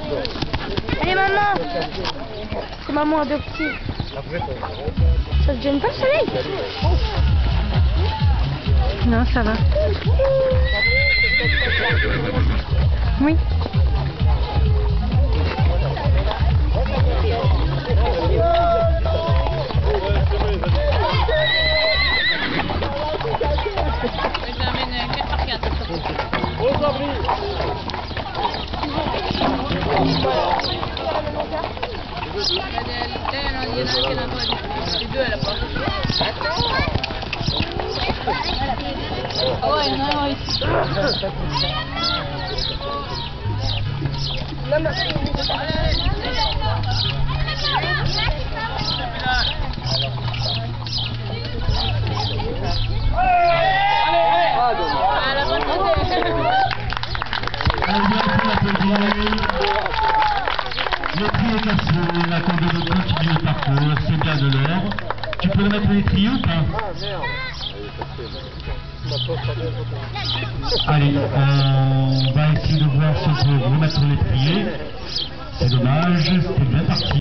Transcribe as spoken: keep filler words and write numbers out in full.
Allez maman, c'est maman adoptive. Ça te gêne pas le soleil? Non, ça va. Oui. Ah ouais, il y en a un ici. Non, non. Le tri est cassé, on attend de nous continuer le parcours, c'est bien de l'heure. Tu peux remettre les trios ou pas? Allez, on va essayer de voir si on peut remettre les triers. C'est dommage, c'était bien parti.